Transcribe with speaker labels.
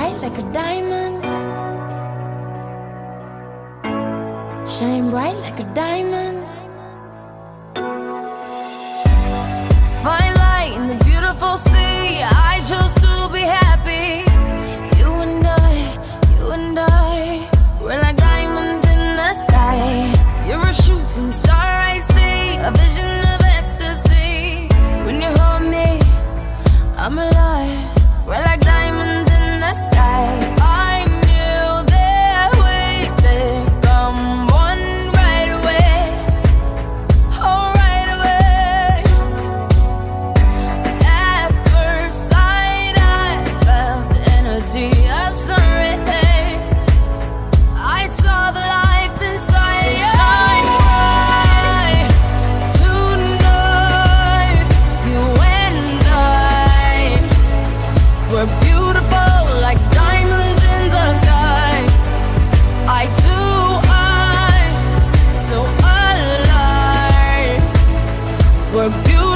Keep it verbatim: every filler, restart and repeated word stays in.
Speaker 1: bright like a diamond. Shine bright like a diamond. Find light in the beautiful sea. I chose to be happy. You and I, you and I, we're like diamonds in the sky. You're a shooting star I see, a vision of ecstasy. When you hold me, I'm alive. We're like diamonds in the sky. I knew that we'd become one right away. Oh, right away. At first sight, I felt the energy of sun rays. I saw the life inside you. Shine bright tonight. You and I, we're beautiful like diamonds in the sky. I too, I, so alive. We're beautiful.